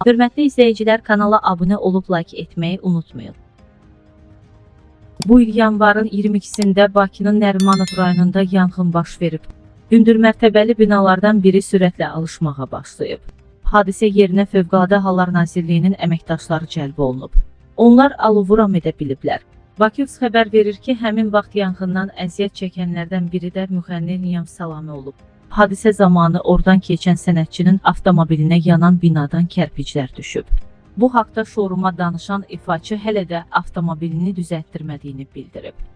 Hörmətli izləyicilər, kanala abunə olub like etməyi unutmayın. Bu il yanvarın 22-sində Bakının Nərimanov rayonunda yanğın baş verib. Hündür mərtəbəli binalardan biri sürətlə alışmağa başlayıb. Hadisə yerinə Fövqəladə Hallar Nazirliyinin əməkdaşları cəlb olunub. Onlar alovu ram edə biliblər. Bakıvs xəbər verir ki, həmin vaxt yanğından əziyyət çəkənlərdən biri də müğənni Niyam Salami olub. Hadisə zamanı oradan keçən sənətçinin avtomobilinə yanan binadan kərpiclər düşüb. Bu haqda şouruma danışan ifaçı hələ də avtomobilini düzəltdirmədiyini bildirib.